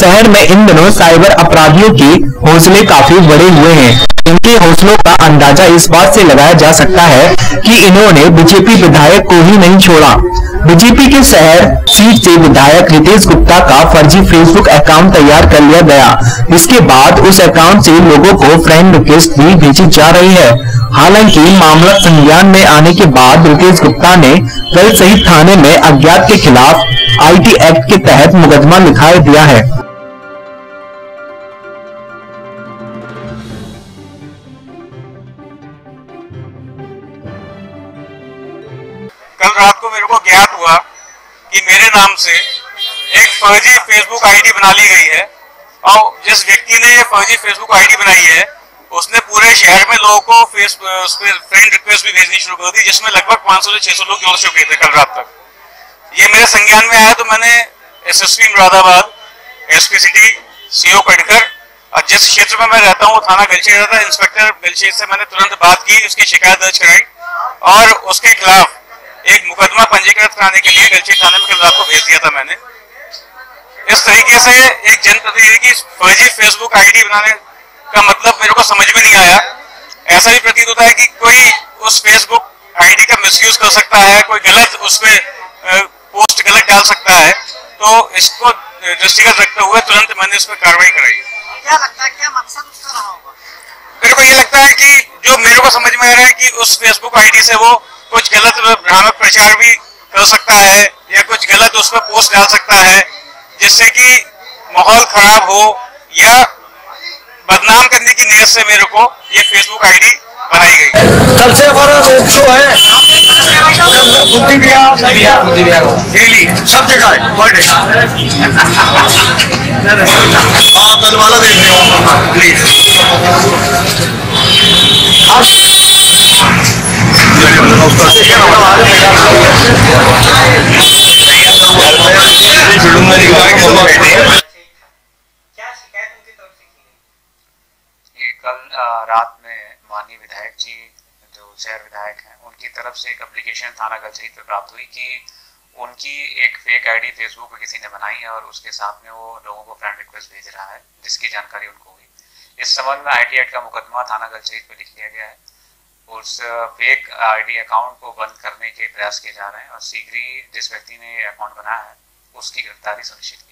शहर में इन दिनों साइबर अपराधियों के हौसले काफी बढ़े हुए हैं। इनके हौसलों का अंदाजा इस बात से लगाया जा सकता है कि इन्होंने बीजेपी विधायक को ही नहीं छोड़ा। बीजेपी के शहर सीट से विधायक रितेश गुप्ता का फर्जी फेसबुक अकाउंट तैयार कर लिया गया। इसके बाद उस अकाउंट से लोगों को फ्रेंड रिक्वेस्ट भी भेजी जा रही है। हालांकि मामला संज्ञान में आने के बाद रितेश गुप्ता ने कल शहीद थाने में अज्ञात के खिलाफ आईटी एक्ट के तहत मुकदमा लिखा दिया है। कल रात को मेरे को ज्ञात हुआ कि मेरे नाम से एक फर्जी फेसबुक आईडी बना ली गई है और जिस व्यक्ति ने ये फर्जी फेसबुक आईडी बनाई है उसने पूरे शहर में लोगों को फ्रेंड रिक्वेस्ट भी भेजनी शुरू कर दी, जिसमें लगभग 500 से 600 लोग जुड़ चुके थे कल रात तक। ये मेरे संज्ञान में आया तो मैंने SSP Moradabad, SP city, CO कटकर और जिस क्षेत्र में मैं रहता हूँ थाना गलचेत रहता है, इंस्पेक्टर गलचेत से मैंने तुरंत बात की, उसकी शिकायत दर्ज कराई और उसके खिलाफ एक मुकदमा पंजीकृत कराने के लिए गलचेत थाने में कल रात को भेज दिया था मैंने। इस तरीके से एक जनप्रतिनिधि की फर्जी फेसबुक आईडी बनाने का मतलब मेरे को समझ में नहीं आया। ऐसा भी प्रतीत होता है कि कोई उस फेसबुक आईडी का मिसयूज कर सकता है, कोई गलत उसमें पोस्ट गलत डाल सकता है, तो इसको दृष्टिगत रखते हुए तुरंत मैंने इस पर कार्रवाई कराई। क्या लगता है क्या मकसद उसका रहा होगा? मेरे को ये लगता है कि जो मेरे को समझ में आ रहा है कि उस फेसबुक आईडी से वो कुछ गलत भ्रामक प्रचार भी कर सकता है या कुछ गलत उस पर पोस्ट डाल सकता है जिससे कि माहौल खराब हो या बदनाम करने की नीयत से मेरे को ये फेसबुक आईडी बनाई गई। कल से हमारा रोड शो है बुद्धि विहार डेली सब जगह है, पर डे। कल वाला देख रहे हो प्लीज। कल रात में माननीय विधायक जी जो शहर विधायक हैं उनकी तरफ से एक एप्लीकेशन थाना गलचेत पे प्राप्त हुई कि उनकी एक फेक आईडी फेसबुक पे किसी ने बनाई है और उसके साथ में वो लोगों को फ्रेंड रिक्वेस्ट भेज रहा है, जिसकी जानकारी उनको हुई। इस संबंध में आईटी एक्ट का मुकदमा थाना गलचेत पे लिख लिया गया है। उस फेक आईडी अकाउंट को बंद करने के प्रयास किए जा रहे हैं और शीघ्र ही जिस व्यक्ति ने अकाउंट बनाया है उसकी गिरफ्तारी सुनिश्चित की